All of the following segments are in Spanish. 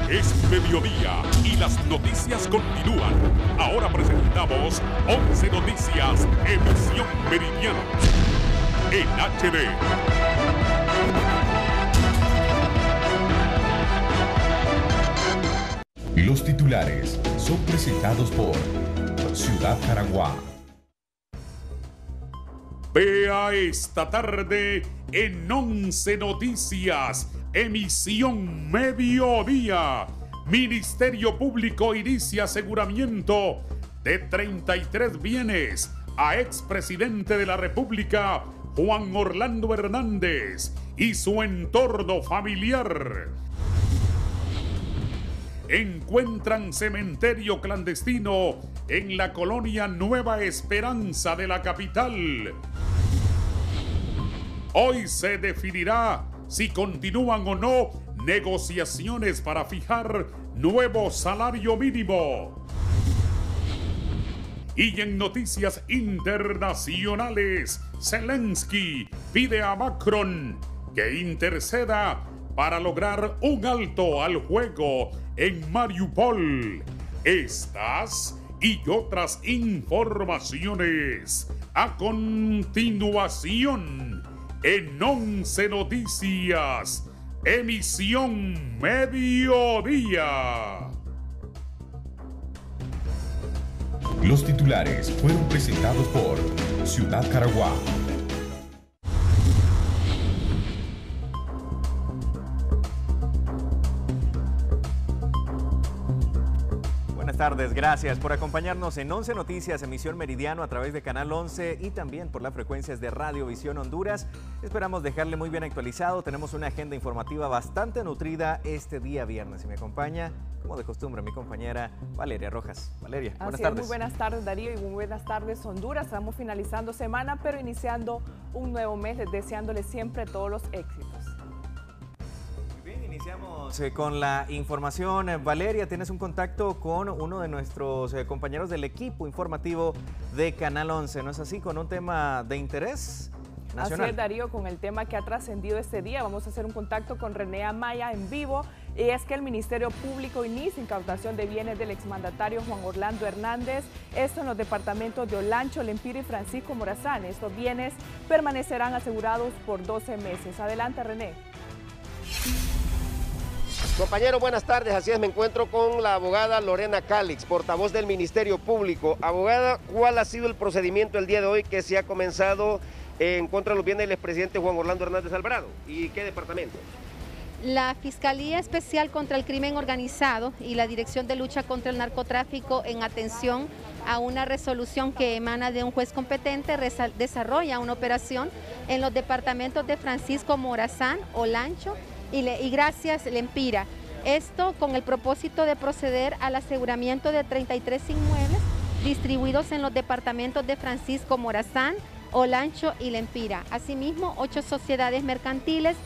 Es mediodía y las noticias continúan. Ahora presentamos 11 Noticias, emisión meridiana, en HD. Los titulares son presentados por Ciudad Jaraguá. Vea esta tarde en 11 Noticias, emisión mediodía. Ministerio Público inicia aseguramiento de 33 bienes a expresidente de la República, Juan Orlando Hernández, y su entorno familiar. Encuentran cementerio clandestino en la colonia Nueva Esperanza de la capital. Hoy se definirá si continúan o no negociaciones para fijar nuevo salario mínimo. Y en noticias internacionales, Zelensky pide a Macron que interceda para lograr un alto al fuego en Mariupol. Estas y otras informaciones a continuación en 11 Noticias, emisión mediodía. Los titulares fueron presentados por Ciudad Jaraguá. Buenas tardes, gracias por acompañarnos en 11 Noticias, emisión meridiano a través de Canal 11 y también por las frecuencias de Radio Visión Honduras. Esperamos dejarle muy bien actualizado, tenemos una agenda informativa bastante nutrida este día viernes y me acompaña, como de costumbre, mi compañera Valeria Rojas. Valeria, buenas tardes. Muy buenas tardes, Darío, y muy buenas tardes, Honduras. Estamos finalizando semana, pero iniciando un nuevo mes, deseándole siempre todos los éxitos. Iniciamos con la información. Valeria, tienes un contacto con uno de nuestros compañeros del equipo informativo de Canal 11, ¿no es así? Con un tema de interés nacional. Así es, Darío, con el tema que ha trascendido este día. Vamos a hacer un contacto con René Amaya en vivo. Y es que el Ministerio Público inicia incautación de bienes del exmandatario Juan Orlando Hernández. Esto en los departamentos de Olancho, Lempira y Francisco Morazán. Estos bienes permanecerán asegurados por 12 meses. Adelante, René. Compañero, buenas tardes. Así es, me encuentro con la abogada Lorena Calix, portavoz del Ministerio Público. Abogada, ¿cuál ha sido el procedimiento el día de hoy que se ha comenzado en contra de los bienes del expresidente Juan Orlando Hernández Alvarado? ¿Y qué departamento? La Fiscalía Especial contra el Crimen Organizado y la Dirección de Lucha contra el Narcotráfico, en atención a una resolución que emana de un juez competente, desarrolla una operación en los departamentos de Francisco Morazán, Olancho y Gracias Lempira. Esto con el propósito de proceder al aseguramiento de 33 inmuebles distribuidos en los departamentos de Francisco Morazán, Olancho y Lempira. Asimismo, 8 sociedades mercantiles,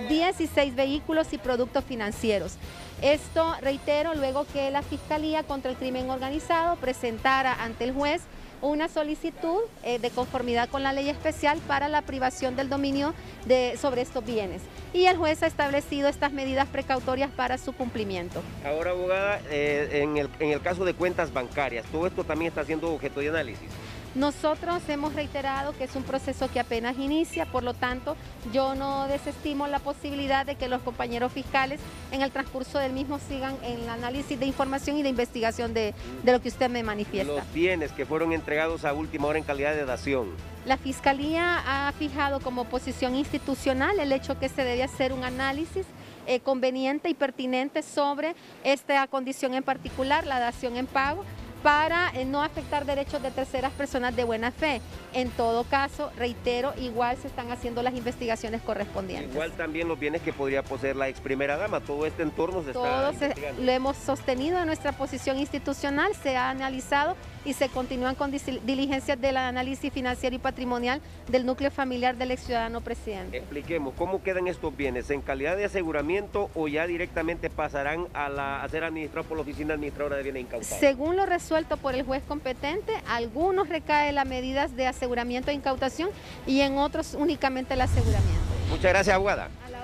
16 vehículos y productos financieros. Esto, reitero, luego que la Fiscalía contra el Crimen Organizado presentara ante el juez una solicitud de conformidad con la ley especial para la privación del dominio sobre estos bienes. Y el juez ha establecido estas medidas precautorias para su cumplimiento. Ahora, abogada, en el caso de cuentas bancarias, ¿todo esto también está siendo objeto de análisis? Nosotros hemos reiterado que es un proceso que apenas inicia, por lo tanto, yo no desestimo la posibilidad de que los compañeros fiscales en el transcurso del mismo sigan en el análisis de información y de investigación de lo que usted me manifiesta. Los bienes que fueron entregados a última hora en calidad de dación. La Fiscalía ha fijado como posición institucional el hecho que se debe hacer un análisis conveniente y pertinente sobre esta condición en particular, la dación en pago, para no afectar derechos de terceras personas de buena fe. En todo caso, reitero, igual se están haciendo las investigaciones correspondientes. Igual también los bienes que podría poseer la ex primera dama, todo este entorno se está investigando. Lo hemos sostenido en nuestra posición institucional, se ha analizado y se continúan con diligencias del análisis financiero y patrimonial del núcleo familiar del ex ciudadano presidente. Expliquemos, ¿cómo quedan estos bienes? ¿En calidad de aseguramiento o ya directamente pasarán a ser administrados por la Oficina Administradora de Bienes Incautados? Según lo resuelto por el juez competente, algunos recaen las medidas de aseguramiento e incautación y en otros únicamente el aseguramiento. Muchas gracias, abogada. A la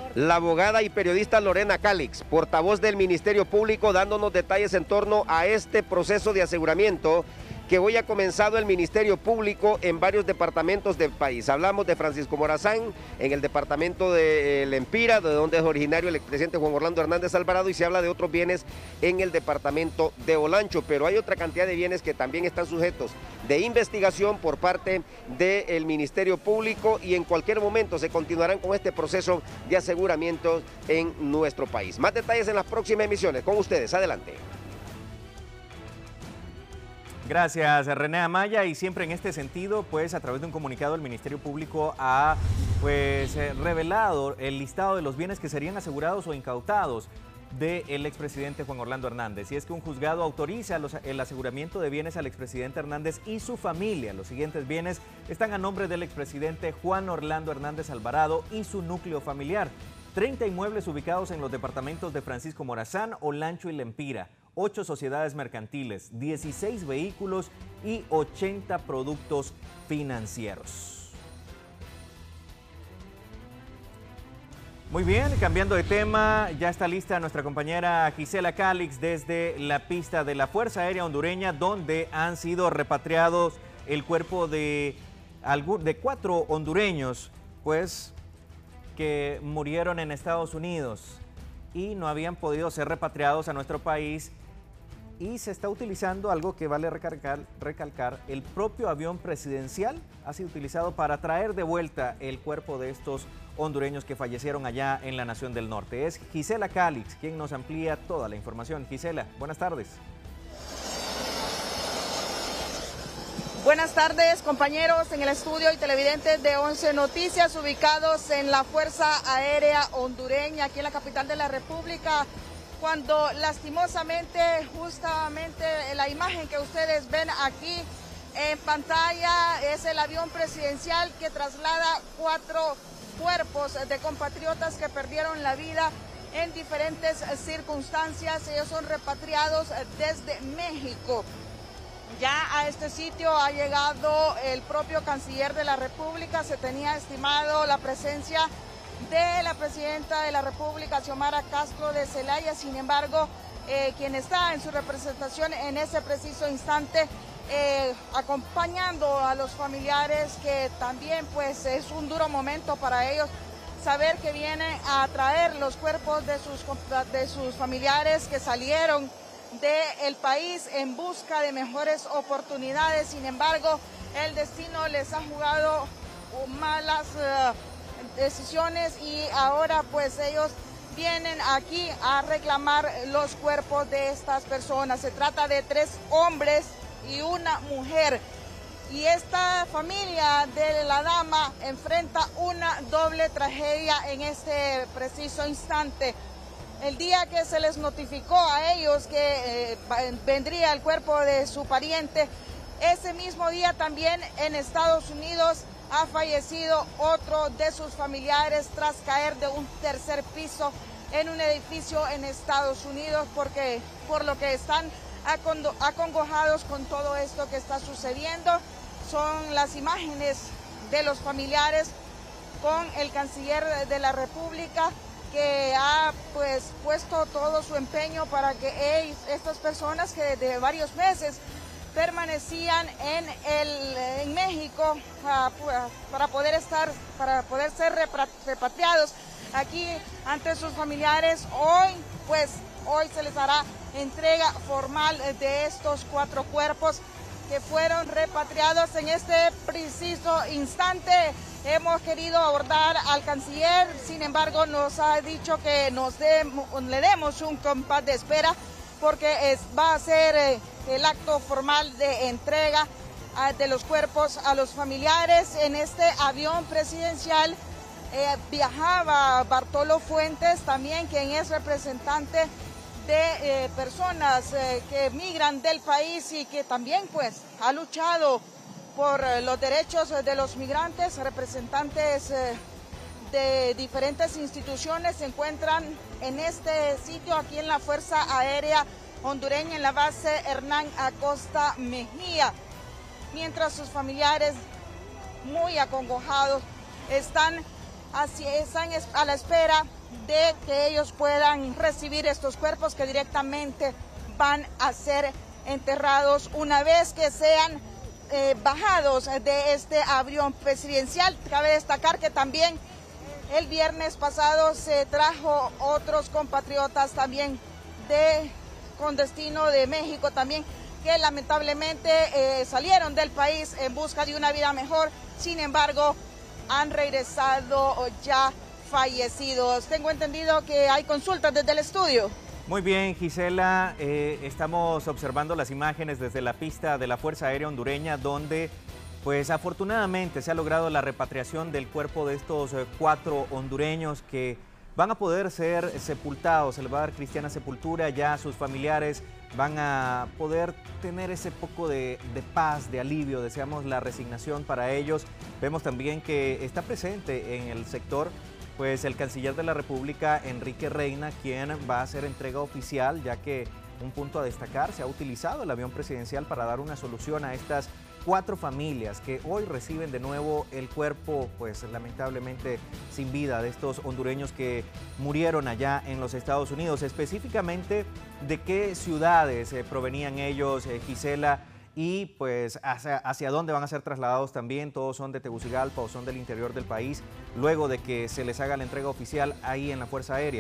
la abogada y periodista Lorena Calix, portavoz del Ministerio Público, dándonos detalles en torno a este proceso de aseguramiento que hoy ha comenzado el Ministerio Público en varios departamentos del país. Hablamos de Francisco Morazán, en el departamento de Lempira, de donde es originario el expresidente Juan Orlando Hernández Alvarado, y se habla de otros bienes en el departamento de Olancho, pero hay otra cantidad de bienes que también están sujetos de investigación por parte del Ministerio Público, y en cualquier momento se continuarán con este proceso de aseguramiento en nuestro país. Más detalles en las próximas emisiones. Con ustedes, adelante. Gracias, René Amaya, y siempre en este sentido, pues a través de un comunicado el Ministerio Público ha revelado el listado de los bienes que serían asegurados o incautados del expresidente Juan Orlando Hernández. Y es que un juzgado autoriza el aseguramiento de bienes al expresidente Hernández y su familia. Los siguientes bienes están a nombre del expresidente Juan Orlando Hernández Alvarado y su núcleo familiar. 30 inmuebles ubicados en los departamentos de Francisco Morazán, Olancho y Lempira. 8 sociedades mercantiles, 16 vehículos y 80 productos financieros. Muy bien, cambiando de tema, ya está lista nuestra compañera Gisela Calix desde la pista de la Fuerza Aérea Hondureña, donde han sido repatriados el cuerpo de 4 hondureños, pues, que murieron en Estados Unidos y no habían podido ser repatriados a nuestro país. Y se está utilizando algo que vale recalcar, el propio avión presidencial ha sido utilizado para traer de vuelta el cuerpo de estos hondureños que fallecieron allá en la Nación del Norte. Es Gisela Calix quien nos amplía toda la información. Gisela, buenas tardes. Buenas tardes, compañeros en el estudio y televidentes de 11 Noticias, ubicados en la Fuerza Aérea Hondureña, aquí en la capital de la República, cuando lastimosamente, justamente la imagen que ustedes ven aquí en pantalla es el avión presidencial que traslada 4 cuerpos de compatriotas que perdieron la vida en diferentes circunstancias. Ellos son repatriados desde México. Ya a este sitio ha llegado el propio canciller de la República. Se tenía estimado la presencia de la presidenta de la República, Xiomara Castro de Zelaya. Sin embargo, quien está en su representación en ese preciso instante, acompañando a los familiares, que también pues es un duro momento para ellos saber que vienen a traer los cuerpos de sus familiares que salieron del país en busca de mejores oportunidades. Sin embargo, el destino les ha jugado malas decisiones y ahora pues ellos vienen aquí a reclamar los cuerpos de estas personas. Se trata de 3 hombres y una mujer, y esta familia de la dama enfrenta una doble tragedia en este preciso instante. El día que se les notificó a ellos que vendría el cuerpo de su pariente, ese mismo día también en Estados Unidos ha fallecido otro de sus familiares tras caer de un 3er piso en un edificio en Estados Unidos, por lo que están acongojados con todo esto que está sucediendo. Son las imágenes de los familiares con el canciller de la República, que ha pues puesto todo su empeño para que estas personas que desde varios meses permanecían en México para poder ser repatriados aquí ante sus familiares. Hoy se les hará entrega formal de estos 4 cuerpos que fueron repatriados. En este preciso instante hemos querido abordar al canciller, sin embargo nos ha dicho que le demos un compás de espera, porque va a ser el acto formal de entrega de los cuerpos a los familiares. En este avión presidencial viajaba Bartolo Fuentes, también quien es representante de personas que migran del país y que también pues ha luchado por los derechos de los migrantes. Representantes de diferentes instituciones se encuentran en este sitio, aquí en la Fuerza Aérea Hondureña, en la base Hernán Acosta Mejía, mientras sus familiares, muy acongojados, están a la espera de que ellos puedan recibir estos cuerpos que directamente van a ser enterrados una vez que sean bajados de este avión presidencial. Cabe destacar que también el viernes pasado se trajo otros compatriotas también con destino de México también, que lamentablemente salieron del país en busca de una vida mejor, sin embargo han regresado ya fallecidos. Tengo entendido que hay consultas desde el estudio. Muy bien, Gisela, estamos observando las imágenes desde la pista de la Fuerza Aérea Hondureña, donde pues afortunadamente se ha logrado la repatriación del cuerpo de estos 4 hondureños que van a poder ser sepultados, se les va a dar cristiana sepultura, ya sus familiares van a poder tener ese poco de paz, de alivio, deseamos la resignación para ellos. Vemos también que está presente en el sector pues el canciller de la República, Enrique Reina, quien va a hacer entrega oficial, ya que un punto a destacar, se ha utilizado el avión presidencial para dar una solución a estas 4 familias que hoy reciben de nuevo el cuerpo, pues lamentablemente sin vida, de estos hondureños que murieron allá en los Estados Unidos. Específicamente, ¿de qué ciudades provenían ellos, Gisela? Y pues hacia dónde van a ser trasladados también. ¿Todos son de Tegucigalpa o son del interior del país, luego de que se les haga la entrega oficial ahí en la Fuerza Aérea?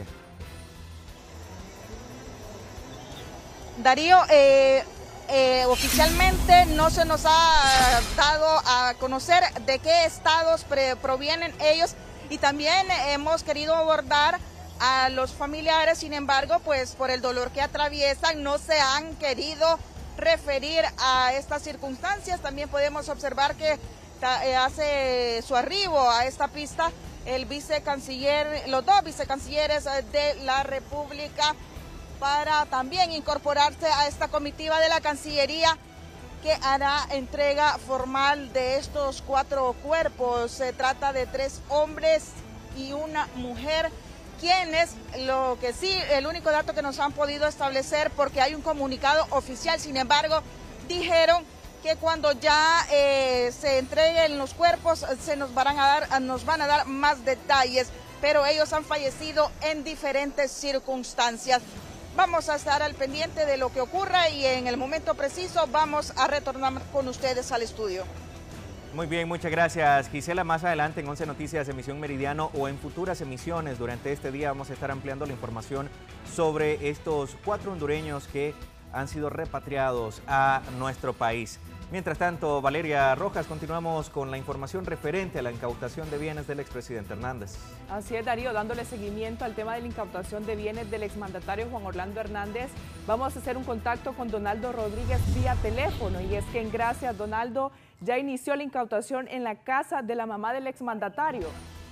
Darío, oficialmente no se nos ha dado a conocer de qué estados provienen ellos, y también hemos querido abordar a los familiares, sin embargo, pues por el dolor que atraviesan no se han querido referir a estas circunstancias. También podemos observar que hace su arribo a esta pista los 2 vicecancilleres de la República, para también incorporarse a esta comitiva de la Cancillería que hará entrega formal de estos 4 cuerpos. Se trata de 3 hombres y una mujer, quienes, lo que sí, el único dato que nos han podido establecer, porque hay un comunicado oficial, sin embargo, dijeron que cuando ya se entreguen los cuerpos nos van a dar más detalles, pero ellos han fallecido en diferentes circunstancias. Vamos a estar al pendiente de lo que ocurra y en el momento preciso vamos a retornar con ustedes al estudio. Muy bien, muchas gracias, Gisela. Más adelante en 11 Noticias, emisión Meridiano, o en futuras emisiones durante este día, vamos a estar ampliando la información sobre estos 4 hondureños que han sido repatriados a nuestro país. Mientras tanto, Valeria Rojas, continuamos con la información referente a la incautación de bienes del expresidente Hernández. Así es, Darío, dándole seguimiento al tema de la incautación de bienes del exmandatario Juan Orlando Hernández, vamos a hacer un contacto con Donaldo Rodríguez vía teléfono, y es que en Gracias, Donaldo, ya inició la incautación en la casa de la mamá del exmandatario.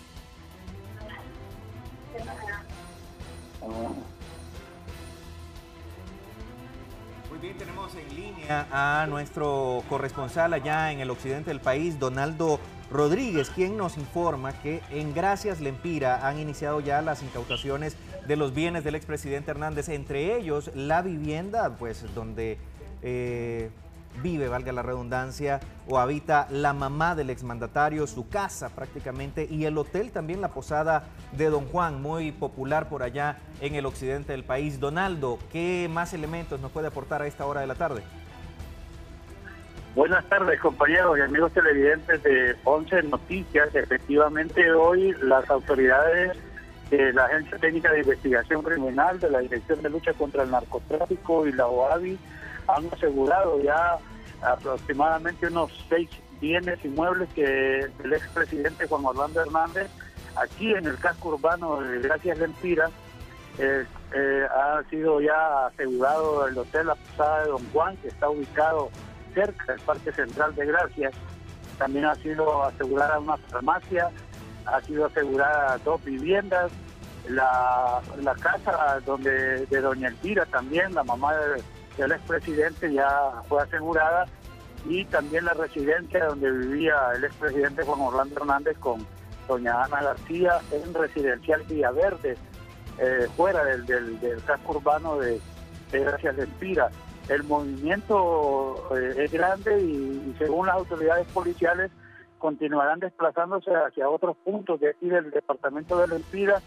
Muy bien, tenemos en línea a nuestro corresponsal allá en el occidente del país, Donaldo Rodríguez, quien nos informa que en Gracias Lempira han iniciado ya las incautaciones de los bienes del expresidente Hernández, entre ellos la vivienda, pues donde vive, valga la redundancia, o habita la mamá del exmandatario, su casa prácticamente, y el hotel también, la Posada de Don Juan, muy popular por allá en el occidente del país. Donaldo, ¿qué más elementos nos puede aportar a esta hora de la tarde? Buenas tardes, compañeros y amigos televidentes de 11 Noticias. Efectivamente, hoy las autoridades de la Agencia Técnica de Investigación Criminal, de la Dirección de Lucha contra el Narcotráfico y la OAVI han asegurado ya aproximadamente unos 6 bienes inmuebles que el expresidente Juan Orlando Hernández, aquí en el casco urbano de Gracias Lempira, ha sido ya asegurado el hotel La Posada de Don Juan, que está ubicado cerca del Parque Central de Gracias. También ha sido asegurada una farmacia, ha sido asegurada 2 viviendas, la casa de doña Elvira también, la mamá del expresidente, ya fue asegurada, y también la residencia donde vivía el expresidente Juan Orlando Hernández con doña Ana García en Residencial Villaverde, fuera del casco urbano de Gracias Lempira. El movimiento es grande y según las autoridades policiales continuarán desplazándose hacia otros puntos de aquí del departamento de Lempira,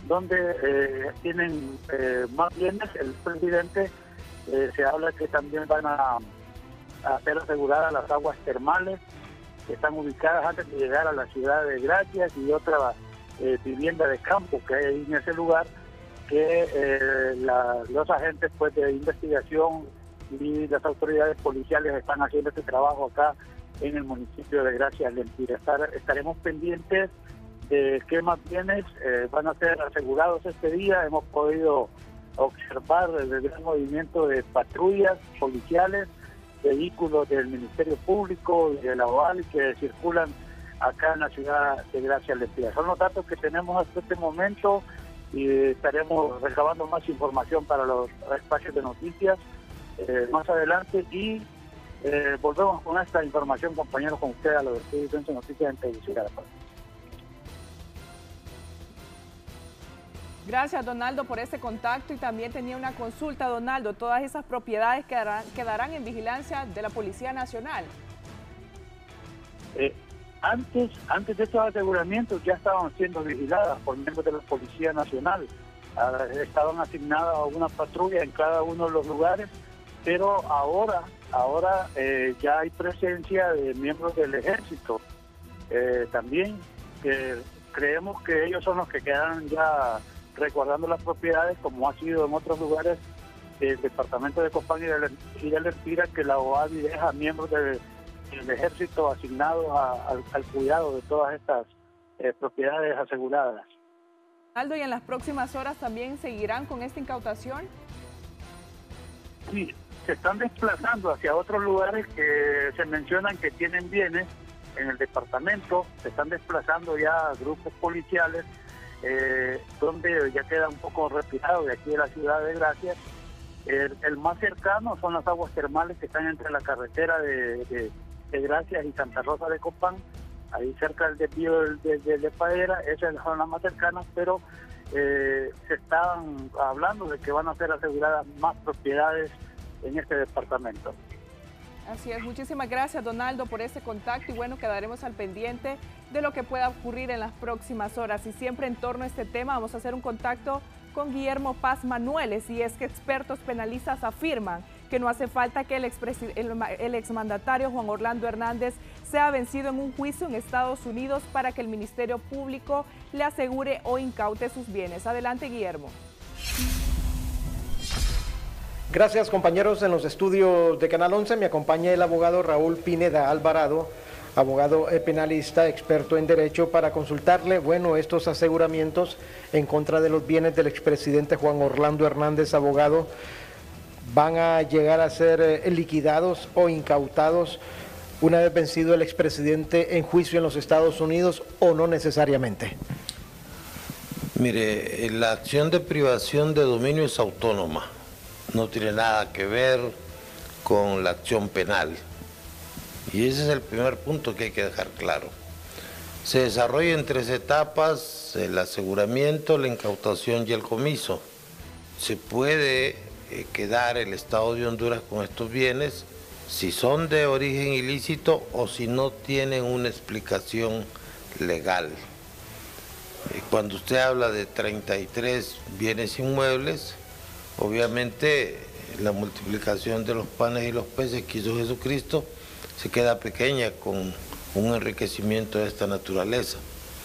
donde tienen más bienes. El presidente se habla que también van a ser aseguradas las aguas termales que están ubicadas antes de llegar a la ciudad de Gracias, y otra vivienda de campo que hay ahí en ese lugar, que los agentes pues de investigación y las autoridades policiales están haciendo este trabajo acá en el municipio de Gracias Lempira. Estaremos pendientes de qué más bienes van a ser asegurados este día. Hemos podido observar el gran movimiento de patrullas policiales, vehículos del Ministerio Público y de la OAL que circulan acá en la ciudad de Gracias Lempira. Son los datos que tenemos hasta este momento, y estaremos recabando más información para los espacios de noticias más adelante, y volvemos con esta información, compañeros, con ustedes a los estudios de noticias en Tegucigalpa. Gracias, Donaldo, por este contacto. Y también tenía una consulta, Donaldo. Todas esas propiedades quedarán en vigilancia de la Policía Nacional. Antes de estos aseguramientos ya estaban siendo vigiladas por miembros de la Policía Nacional. Estaban asignadas a una patrulla en cada uno de los lugares, pero ahora ya hay presencia de miembros del Ejército. También creemos que ellos son los que quedan ya resguardando las propiedades, como ha sido en otros lugares del departamento de Copán y de Lempira, que la OADI deja miembros del Ejército asignados al cuidado de todas estas propiedades aseguradas. Aldo, ¿y en las próximas horas también seguirán con esta incautación? Sí, se están desplazando hacia otros lugares que se mencionan que tienen bienes en el departamento. Se están desplazando ya grupos policiales donde ya queda un poco retirado de aquí de la ciudad de Gracias. El más cercano son las aguas termales que están entre la carretera de Gracias y Santa Rosa de Copán, ahí cerca del desvío de Padera. Esas son las más cercanas, pero se están hablando de que van a ser aseguradas más propiedades en este departamento. Así es, muchísimas gracias, Donaldo, por este contacto, y bueno, quedaremos al pendiente de lo que pueda ocurrir en las próximas horas. Y siempre en torno a este tema vamos a hacer un contacto con Guillermo Paz Manueles, y es que expertos penalistas afirman que no hace falta que el exmandatario Juan Orlando Hernández sea vencido en un juicio en Estados Unidos para que el Ministerio Público le asegure o incaute sus bienes. Adelante, Guillermo. Gracias, compañeros. En los estudios de Canal 11 me acompaña el abogado Raúl Pineda Alvarado, abogado penalista, experto en derecho, para consultarle, estos aseguramientos en contra de los bienes del expresidente Juan Orlando Hernández. Abogado, ¿van a llegar a ser liquidados o incautados una vez vencido el expresidente en juicio en los Estados Unidos, o no necesariamente? Mire, la acción de privación de dominio es autónoma, no tiene nada que ver con la acción penal. Y ese es el primer punto que hay que dejar claro. Se desarrolla en 3 etapas: el aseguramiento, la incautación y el comiso. Se puede quedar el Estado de Honduras con estos bienes si son de origen ilícito o si no tienen una explicación legal. Cuando usted habla de 33 bienes inmuebles, obviamente la multiplicación de los panes y los peces que hizo Jesucristo se queda pequeña con un enriquecimiento de esta naturaleza.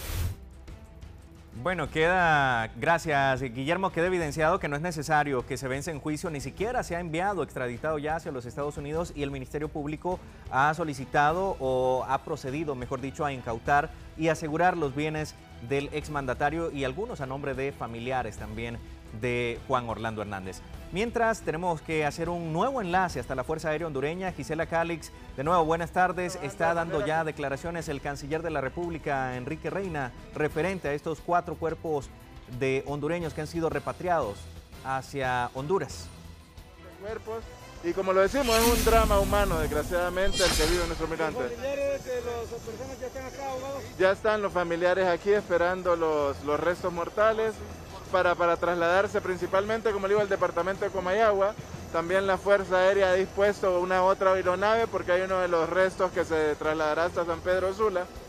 Bueno, gracias Guillermo, queda evidenciado que no es necesario que se vence en juicio, ni siquiera se ha enviado, extraditado ya hacia los Estados Unidos, y el Ministerio Público ha solicitado, o ha procedido, mejor dicho, a incautar y asegurar los bienes del exmandatario y algunos a nombre de familiares también de Juan Orlando Hernández. Mientras, tenemos que hacer un nuevo enlace hasta la Fuerza Aérea Hondureña. Gisela Calix, de nuevo, buenas tardes. Está dando ya declaraciones el canciller de la República, Enrique Reina, referente a estos 4 cuerpos de hondureños que han sido repatriados hacia Honduras. Cuerpos, y como lo decimos, es un drama humano, desgraciadamente, el que vive nuestro migrante. ¿Los familiares de las personas que están acá, abogados? Ya están los familiares aquí esperando los restos mortales para trasladarse principalmente, como le digo, al departamento de Comayagua. También la Fuerza Aérea ha dispuesto una otra aeronave porque hay uno de los restos que se trasladará hasta San Pedro Sula.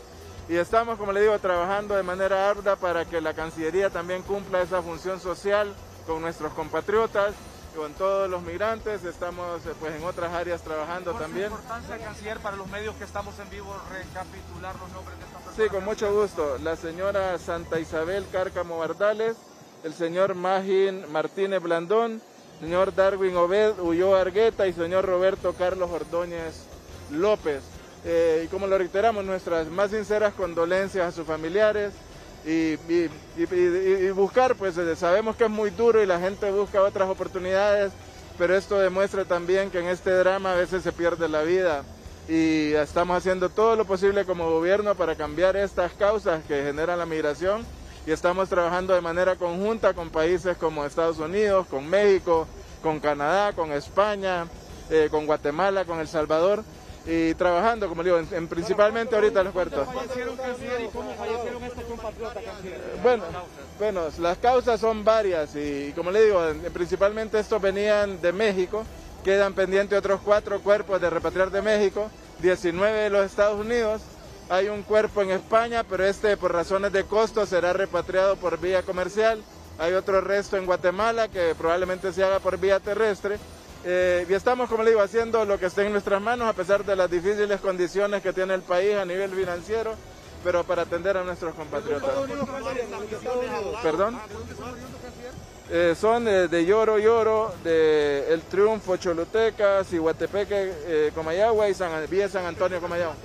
y estamos, como le digo, trabajando de manera ardua para que la Cancillería también cumpla esa función social con nuestros compatriotas, con todos los migrantes. Estamos pues en otras áreas trabajando también. ¿Por su importancia, canciller, para los medios que estamos en vivo, recapitular los nombres de estas personas? Sí, con mucho gusto. La señora Santa Isabel Cárcamo Bardales, el señor Magín Martínez Blandón, señor Darwin Obed Ulloa Argueta y señor Roberto Carlos Ordóñez López. Y como lo reiteramos, nuestras más sinceras condolencias a sus familiares y buscar, pues sabemos que es muy duro y la gente busca otras oportunidades, pero esto demuestra también que en este drama a veces se pierde la vida y estamos haciendo todo lo posible como gobierno para cambiar estas causas que generan la migración y estamos trabajando de manera conjunta con países como Estados Unidos, con México, con Canadá, con España, con Guatemala, con El Salvador, y trabajando, como digo, principalmente ahorita los puertos. ¿Fallecieron, canciller, y cómo fallecieron estos compatriotas, canciller? Bueno, las causas son varias y como le digo, principalmente estos venían de México, quedan pendientes otros 4 cuerpos de repatriar de México, 19 de los Estados Unidos, hay un cuerpo en España, pero por razones de costo será repatriado por vía comercial, hay otro resto en Guatemala que probablemente se haga por vía terrestre. Y estamos, como le digo, haciendo lo que esté en nuestras manos a pesar de las difíciles condiciones que tiene el país a nivel financiero, pero para atender a nuestros compatriotas. ¿Perdón? Son de Lloro, de El Triunfo, Choluteca, Cihuatepeque, Comayagua y Villa San Antonio, Comayagua.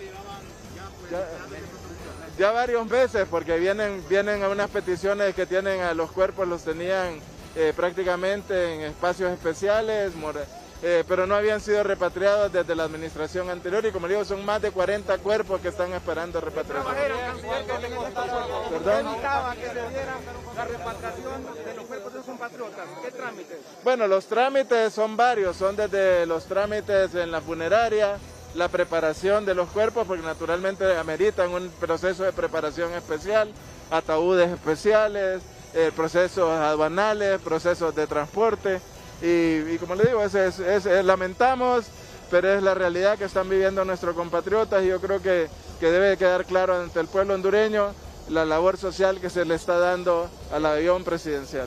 Ya varios veces, porque vienen a unas peticiones que tienen a los cuerpos, los tenían prácticamente en espacios especiales, pero no habían sido repatriados desde la administración anterior y como digo, son más de 40 cuerpos que están esperando repatriación. ¿Perdón? Que se diera la repatriación de los cuerpos de los compatriotas. ¿Qué trámites? Bueno, los trámites son varios, son desde los trámites en la funeraria, la preparación de los cuerpos, porque naturalmente ameritan un proceso de preparación especial, ataúdes especiales, procesos aduanales, procesos de transporte y como le digo, lamentamos, pero es la realidad que están viviendo nuestros compatriotas y yo creo que debe quedar claro ante el pueblo hondureño la labor social que se le está dando al avión presidencial.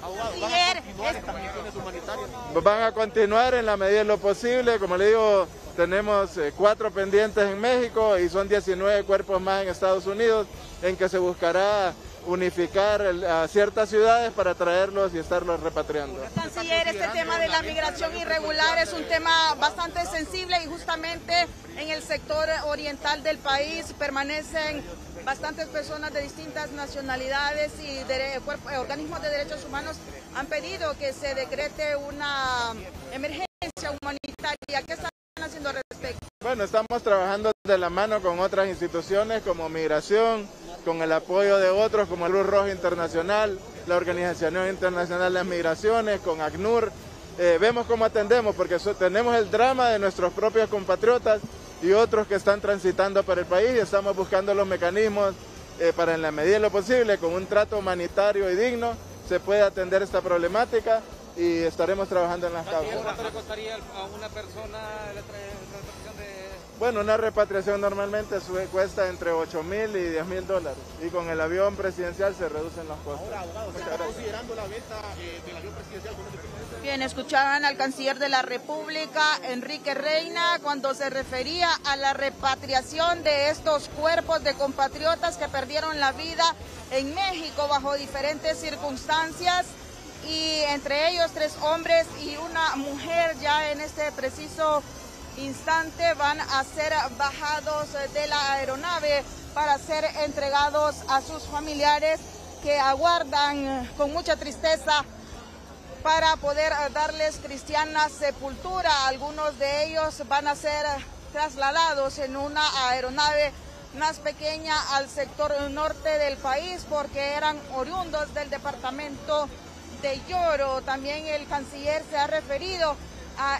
Van a continuar en la medida de lo posible, como le digo, tenemos 4 pendientes en México y son 19 cuerpos más en Estados Unidos en que se buscará unificar a ciertas ciudades para traerlos y estarlos repatriando. Canciller, este tema de la migración irregular es un tema bastante sensible y justamente en el sector oriental del país permanecen bastantes personas de distintas nacionalidades y organismos de derechos humanos han pedido que se decrete una emergencia humanitaria. ¿Qué están haciendo al respecto? Bueno, estamos trabajando de la mano con otras instituciones como Migración, con el apoyo de otros como el Cruz Roja Internacional, la Organización Internacional de las Migraciones, con ACNUR. Vemos cómo atendemos, porque tenemos el drama de nuestros propios compatriotas y otros que están transitando por el país y estamos buscando los mecanismos para en la medida de lo posible, con un trato humanitario y digno, se puede atender esta problemática y estaremos trabajando en las causas. ¿Cuánto le costaría a una persona la repatriación de...? Bueno, una repatriación normalmente cuesta entre $8,000 y $10,000 y con el avión presidencial se reducen los costos. Ahora, abogado, ¿se está considerando la venta del avión presidencial? Bien, escuchaban al canciller de la República, Enrique Reina, cuando se refería a la repatriación de estos cuerpos de compatriotas que perdieron la vida en México bajo diferentes circunstancias y entre ellos 3 hombres y una mujer. Ya en este preciso instante van a ser bajados de la aeronave para ser entregados a sus familiares que aguardan con mucha tristeza para poder darles cristiana sepultura. Algunos de ellos van a ser trasladados en una aeronave más pequeña al sector norte del país porque eran oriundos del departamento de Lloro. También el canciller se ha referido a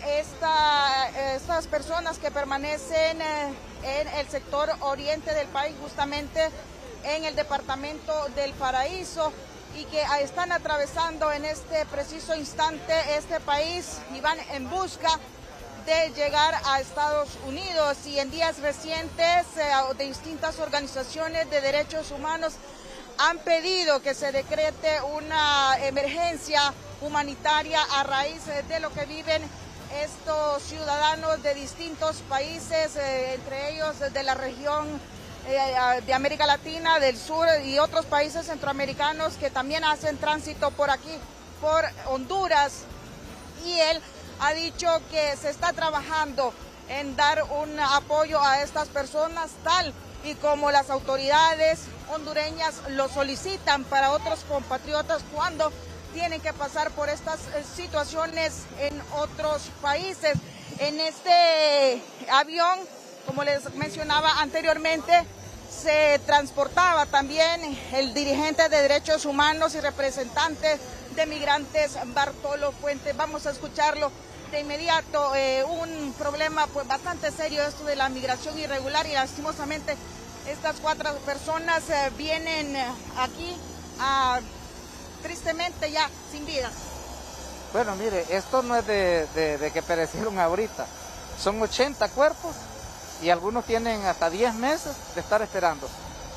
estas personas que permanecen en el sector oriente del país, justamente en el departamento del Paraíso, y que están atravesando en este preciso instante este país y van en busca de llegar a Estados Unidos. Y en días recientes, distintas organizaciones de derechos humanos han pedido que se decrete una emergencia humanitaria a raíz de lo que viven estos ciudadanos de distintos países, entre ellos de la región de América Latina, del sur y otros países centroamericanos que también hacen tránsito por aquí, por Honduras. Y él ha dicho que se está trabajando en dar un apoyo a estas personas, tal y como las autoridades hondureñas lo solicitan para otros compatriotas cuando tienen que pasar por estas situaciones en otros países. En este avión, como les mencionaba anteriormente, se transportaba también el dirigente de derechos humanos y representante de migrantes, Bartolo Fuentes. Vamos a escucharlo de inmediato. Un problema pues bastante serio esto de la migración irregular, y lastimosamente estas 4 personas vienen aquí tristemente ya sin vida. Bueno, mire, esto no es de que perecieron ahorita, son 80 cuerpos y algunos tienen hasta 10 meses de estar esperando.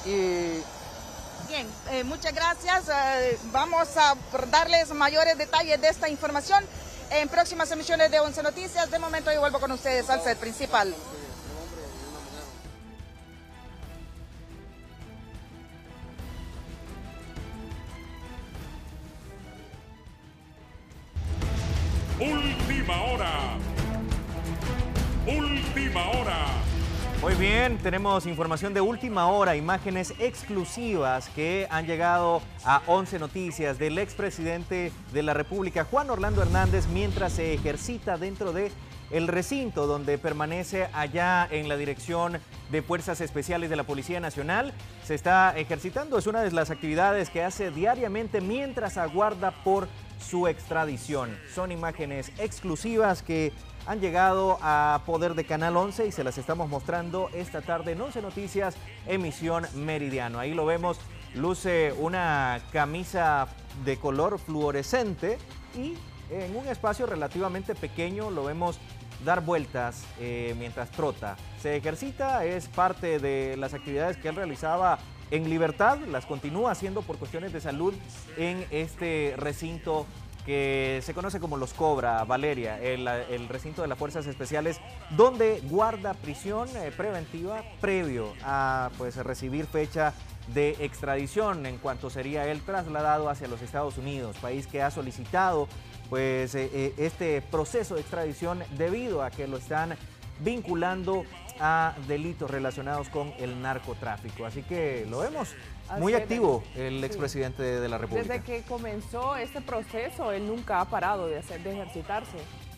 Bien, muchas gracias. Vamos a darles mayores detalles de esta información en próximas emisiones de 11 Noticias. De momento yo vuelvo con ustedes al set principal. Última hora. Última hora. Muy bien, tenemos información de última hora, imágenes exclusivas que han llegado a 11 Noticias del expresidente de la República, Juan Orlando Hernández, mientras se ejercita dentro de el recinto donde permanece allá en la Dirección de Fuerzas Especiales de la Policía Nacional. Se está ejercitando, es una de las actividades que hace diariamente mientras aguarda por su extradición. Son imágenes exclusivas que han llegado a poder de Canal 11 y se las estamos mostrando esta tarde en 11 Noticias, emisión Meridiano. Ahí lo vemos, luce una camisa de color fluorescente y en un espacio relativamente pequeño lo vemos dar vueltas mientras trota. Se ejercita, es parte de las actividades que él realizaba en libertad, las continúa haciendo por cuestiones de salud en este recinto que se conoce como Los Cobra, Valeria, el recinto de las Fuerzas Especiales, donde guarda prisión preventiva previo a pues, recibir fecha de extradición en cuanto sería él trasladado hacia los Estados Unidos, país que ha solicitado pues, este proceso de extradición debido a que lo están vinculando a delitos relacionados con el narcotráfico. Así que lo vemos muy activo el expresidente de la República. Desde que comenzó este proceso, él nunca ha parado de ejercitarse.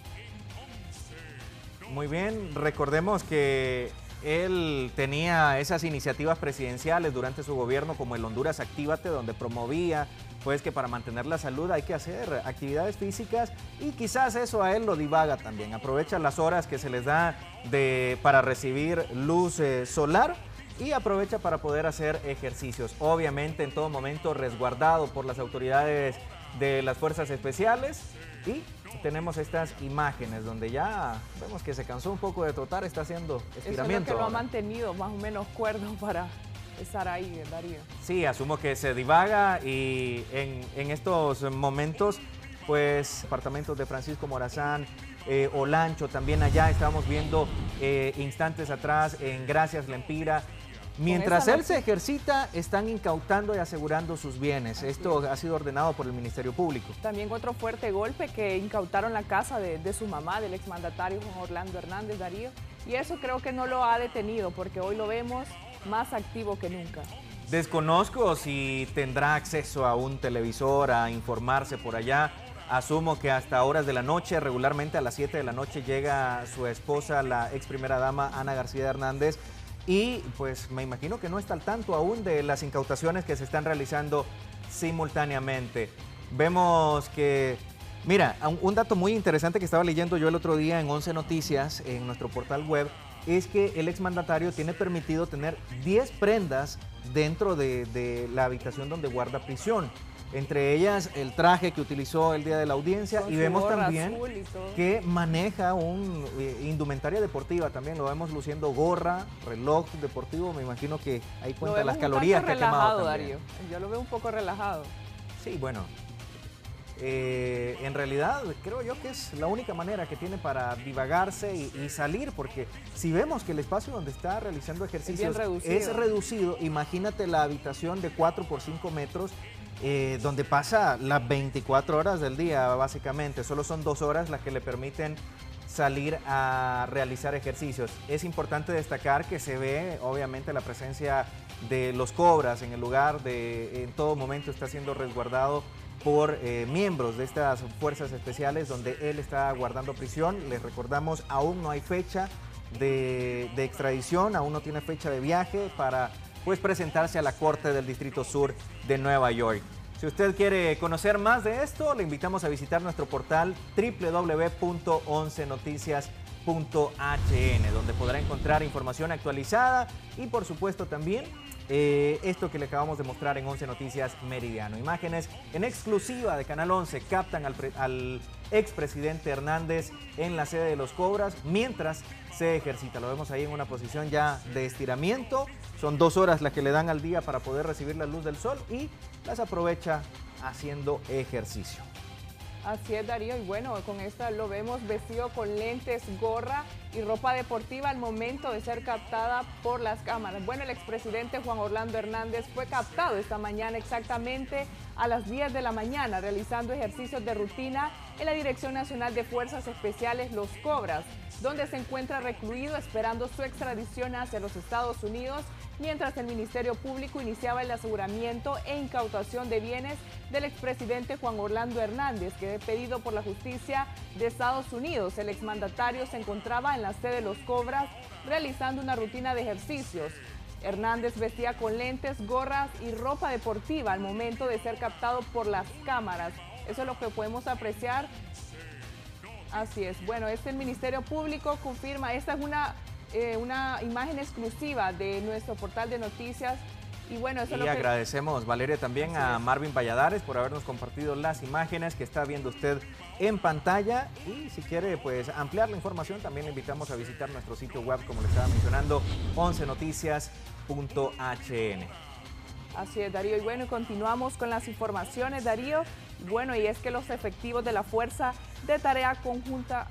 Muy bien, recordemos que él tenía esas iniciativas presidenciales durante su gobierno como el Honduras Actívate, donde promovía pues que para mantener la salud hay que hacer actividades físicas y quizás eso a él lo divaga también. Aprovecha las horas que se les da para recibir luz solar y aprovecha para poder hacer ejercicios. Obviamente en todo momento resguardado por las autoridades de las Fuerzas Especiales y tenemos estas imágenes donde ya vemos que se cansó un poco de trotar, está haciendo estiramiento. Eso es lo que lo ha mantenido más o menos cuerdo para estar ahí, Darío. Sí, asumo que se divaga y en estos momentos, pues, departamentos de Francisco Morazán, Olancho, también allá estábamos viendo instantes atrás en Gracias Lempira. Mientras él se ejercita, están incautando y asegurando sus bienes. Esto ha sido ordenado por el Ministerio Público. También otro fuerte golpe que incautaron la casa de su mamá, del exmandatario Juan Orlando Hernández, Darío. Y eso creo que no lo ha detenido porque hoy lo vemos más activo que nunca. Desconozco si tendrá acceso a un televisor, a informarse por allá. Asumo que hasta horas de la noche, regularmente a las 7 de la noche, llega su esposa, la ex primera dama Ana García Hernández, y pues me imagino que no está al tanto aún de las incautaciones que se están realizando simultáneamente. Vemos que, mira, un dato muy interesante que estaba leyendo yo el otro día en 11 Noticias, en nuestro portal web, es que el exmandatario tiene permitido tener 10 prendas dentro de la habitación donde guarda prisión. Entre ellas el traje que utilizó el día de la audiencia, y vemos también que maneja un indumentaria deportiva, también lo vemos luciendo gorra, reloj deportivo, me imagino que ahí cuenta las calorías que ha quemado también. Darío. Yo lo veo un poco relajado. Sí, bueno, en realidad creo yo que es la única manera que tiene para divagarse y salir, porque si vemos que el espacio donde está realizando ejercicios es reducido, imagínate la habitación de 4 por 5 metros, donde pasa las 24 horas del día básicamente, solo son 2 horas las que le permiten salir a realizar ejercicios. Es importante destacar que se ve obviamente la presencia de los cobras en el lugar, en todo momento está siendo resguardado por miembros de estas fuerzas especiales donde él está guardando prisión. Les recordamos, aún no hay fecha de extradición, aún no tiene fecha de viaje para pues presentarse a la Corte del Distrito Sur de Nueva York. Si usted quiere conocer más de esto, le invitamos a visitar nuestro portal www.11noticias.hn, donde podrá encontrar información actualizada y por supuesto también esto que le acabamos de mostrar en 11 Noticias Meridiano. Imágenes en exclusiva de Canal 11 captan al expresidente Hernández en la sede de los Cobras mientras se ejercita. Lo vemos ahí en una posición ya de estiramiento. Son 2 horas las que le dan al día para poder recibir la luz del sol y las aprovecha haciendo ejercicio. Así es, Darío, y bueno, con esta lo vemos vestido con lentes, gorra y ropa deportiva al momento de ser captada por las cámaras. Bueno, el expresidente Juan Orlando Hernández fue captado esta mañana exactamente a las 10 de la mañana realizando ejercicios de rutina en la Dirección Nacional de Fuerzas Especiales Los Cobras, donde se encuentra recluido esperando su extradición hacia los Estados Unidos, mientras el Ministerio Público iniciaba el aseguramiento e incautación de bienes del expresidente Juan Orlando Hernández, que es pedido por la justicia de Estados Unidos. El exmandatario se encontraba en la sede de Los Cobras realizando una rutina de ejercicios. Hernández vestía con lentes, gorras y ropa deportiva al momento de ser captado por las cámaras. Eso es lo que podemos apreciar. Así es. Bueno, el Ministerio Público confirma, esta es una imagen exclusiva de nuestro portal de noticias. Y bueno, eso es lo que agradecemos, Valeria, también a Marvin Valladares por habernos compartido las imágenes que está viendo usted en pantalla. Y si quiere pues ampliar la información, también le invitamos a visitar nuestro sitio web, como le estaba mencionando, 11noticias.hn. Así es, Darío. Y bueno, continuamos con las informaciones, Darío. Bueno, y es que los efectivos de la Fuerza de Tarea Conjunta...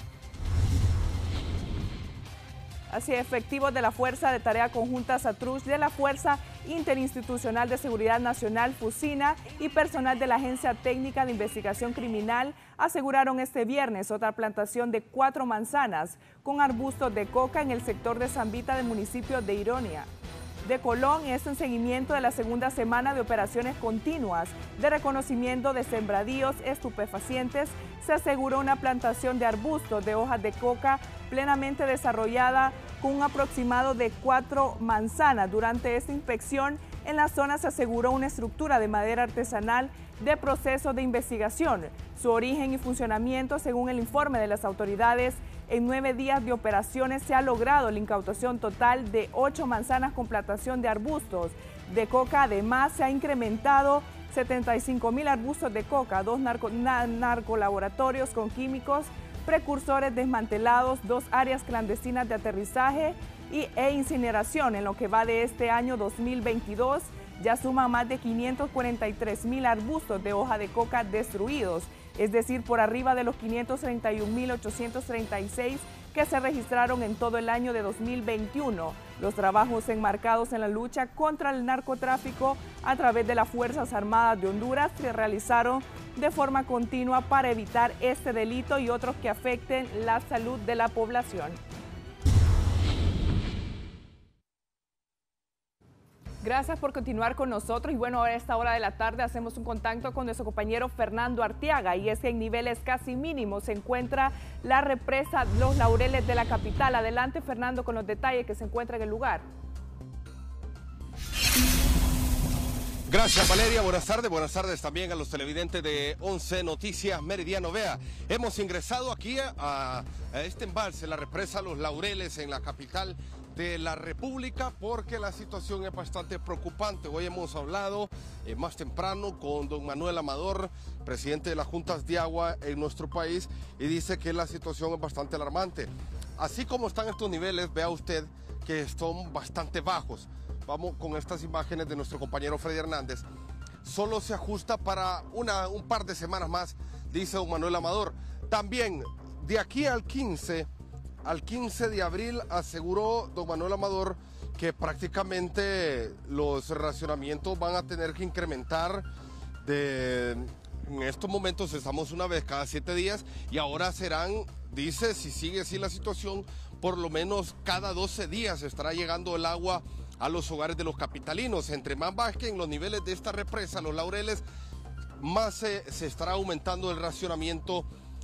efectivos de la Fuerza de Tarea Conjunta SATRUSH, de la Fuerza Interinstitucional de Seguridad Nacional FUSINA y personal de la Agencia Técnica de Investigación Criminal aseguraron este viernes otra plantación de 4 manzanas con arbustos de coca en el sector de Zambita del municipio de Ironia de Colón. Esto en seguimiento de la segunda semana de operaciones continuas de reconocimiento de sembradíos estupefacientes. Se aseguró una plantación de arbustos de hojas de coca plenamente desarrollada con un aproximado de 4 manzanas. Durante esta inspección en la zona se aseguró una estructura de madera artesanal de proceso de investigación. Su origen y funcionamiento, según el informe de las autoridades, en 9 días de operaciones se ha logrado la incautación total de 8 manzanas con plantación de arbustos de coca. Además, se ha incrementado 75,000 arbustos de coca, 2 narcolaboratorios con químicos, precursores desmantelados, 2 áreas clandestinas de aterrizaje e incineración. En lo que va de este año 2022, ya suman más de 543,000 arbustos de hoja de coca destruidos, es decir, por arriba de los 531,836 que se registraron en todo el año de 2021. Los trabajos enmarcados en la lucha contra el narcotráfico a través de las Fuerzas Armadas de Honduras se realizaron de forma continua para evitar este delito y otros que afecten la salud de la población. Gracias por continuar con nosotros y bueno, a esta hora de la tarde hacemos un contacto con nuestro compañero Fernando Arteaga y es que en niveles casi mínimos se encuentra la represa Los Laureles de la capital. Adelante, Fernando, con los detalles que se encuentran en el lugar. Gracias, Valeria. Buenas tardes también a los televidentes de 11 Noticias Meridiano. Vea, hemos ingresado aquí a este embalse, la represa Los Laureles, en la capital de la República, porque la situación es bastante preocupante. Hoy hemos hablado más temprano con don Manuel Amador, presidente de las juntas de agua en nuestro país, y dice que la situación es bastante alarmante. Así como están estos niveles, vea usted que son bastante bajos. Vamos con estas imágenes de nuestro compañero Freddy Hernández. Solo se ajusta para un par de semanas más, dice don Manuel Amador. También, de aquí al 15 de abril, aseguró don Manuel Amador que prácticamente los racionamientos van a tener que incrementar en estos momentos estamos una vez cada 7 días y ahora serán, dice, si sigue así la situación, por lo menos cada 12 días estará llegando el agua a los hogares de los capitalinos. Entre más bajen los niveles de esta represa, Los Laureles, más se estará aumentando el racionamiento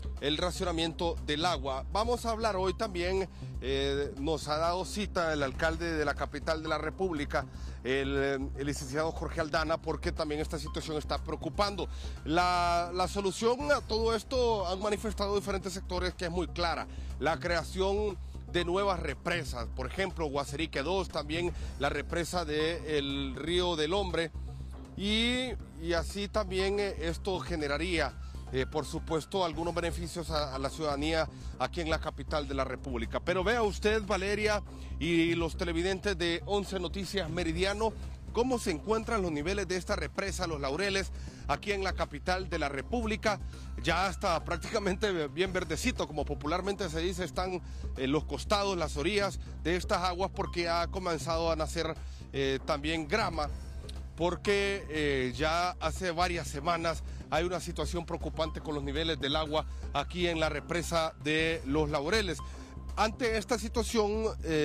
del agua. Vamos a hablar hoy también, nos ha dado cita el alcalde de la capital de la República, el licenciado Jorge Aldana, porque también esta situación está preocupando. La solución a todo esto han manifestado diferentes sectores, que es muy clara: la creación de nuevas represas, por ejemplo Guaserique 2, también la represa del Río del Hombre, y así también esto generaría por supuesto algunos beneficios a la ciudadanía aquí en la capital de la República. Pero vea usted, Valeria, y los televidentes de 11 Noticias Meridiano, cómo se encuentran los niveles de esta represa Los Laureles aquí en la capital de la República. Ya está prácticamente bien verdecito, como popularmente se dice, están los costados, las orillas de estas aguas, porque ha comenzado a nacer también grama, porque ya hace varias semanas hay una situación preocupante con los niveles del agua aquí en la represa de Los Laureles. Ante esta situación,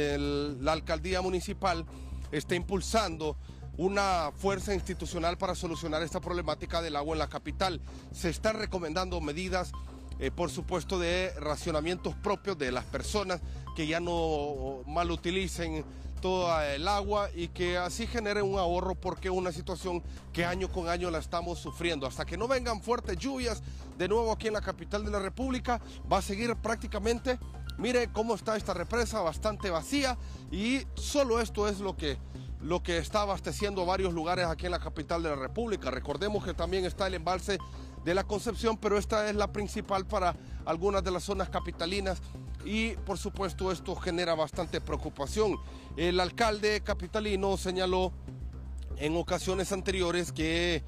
la alcaldía municipal está impulsando una fuerza institucional para solucionar esta problemática del agua en la capital. Se están recomendando medidas, por supuesto, de racionamientos propios de las personas, que ya no mal utilicen toda el agua y que así genere un ahorro, porque es una situación que año con año la estamos sufriendo. Hasta que no vengan fuertes lluvias de nuevo aquí en la capital de la República, va a seguir prácticamente, mire cómo está esta represa, bastante vacía, y solo esto es lo que está abasteciendo varios lugares aquí en la capital de la República. Recordemos que también está el embalse de la Concepción, pero esta es la principal para algunas de las zonas capitalinas, y por supuesto esto genera bastante preocupación. El alcalde capitalino señaló en ocasiones anteriores que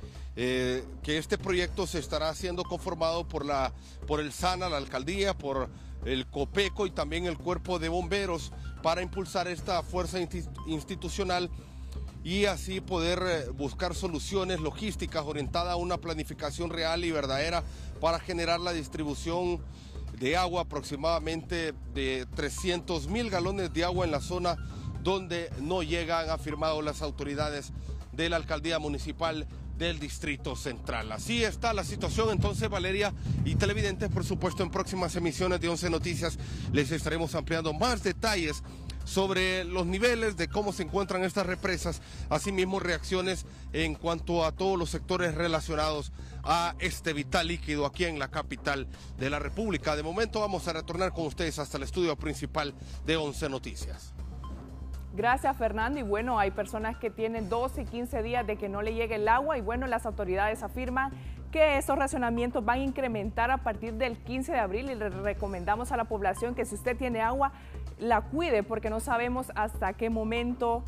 este proyecto se estará siendo conformado por el SANA, la alcaldía, por el COPECO y también el Cuerpo de Bomberos, para impulsar esta fuerza institucional y así poder buscar soluciones logísticas orientadas a una planificación real y verdadera para generar la distribución de agua, aproximadamente de 300,000 galones de agua en la zona donde no llegan, ha afirmado las autoridades de la alcaldía municipal del Distrito Central. Así está la situación entonces, Valeria y televidentes. Por supuesto, en próximas emisiones de 11 Noticias les estaremos ampliando más detalles sobre los niveles, de cómo se encuentran estas represas, asimismo reacciones en cuanto a todos los sectores relacionados a este vital líquido aquí en la capital de la República. De momento vamos a retornar con ustedes hasta el estudio principal de 11 Noticias. Gracias, Fernando. Y bueno, hay personas que tienen 12 y 15 días de que no le llegue el agua, y bueno, las autoridades afirman que estos racionamientos van a incrementar a partir del 15 de abril, y le recomendamos a la población que si usted tiene agua, la cuide, porque no sabemos hasta qué momento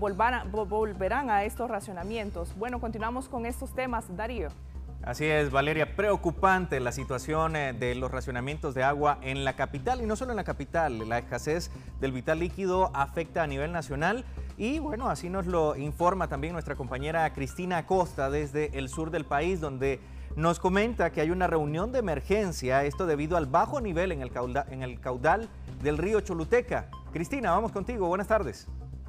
volverán a estos racionamientos. Bueno, continuamos con estos temas, Darío. Así es, Valeria, preocupante la situación de los racionamientos de agua en la capital, y no solo en la capital. La escasez del vital líquido afecta a nivel nacional, y bueno, así nos lo informa también nuestra compañera Cristina Acosta desde el sur del país, donde nos comenta que hay una reunión de emergencia, esto debido al bajo nivel en el caudal del río Choluteca. Cristina, vamos contigo, buenas tardes.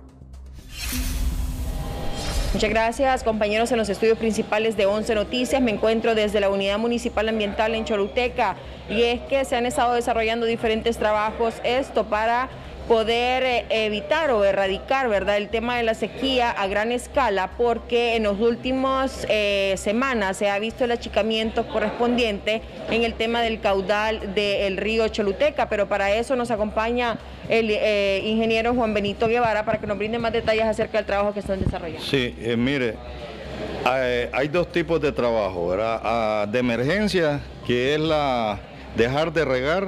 Muchas gracias, compañeros. En los estudios principales de 11 Noticias me encuentro desde la Unidad Municipal Ambiental en Choluteca, y es que se han estado desarrollando diferentes trabajos, esto para poder evitar o erradicar, ¿verdad?, el tema de la sequía a gran escala, porque en las últimas semanas se ha visto el achicamiento correspondiente en el tema del caudal del río Choluteca, pero para eso nos acompaña el ingeniero Juan Benito Guevara para que nos brinde más detalles acerca del trabajo que están desarrollando. Sí, mire, hay dos tipos de trabajo, ¿verdad? De emergencia, que es la dejar de regar,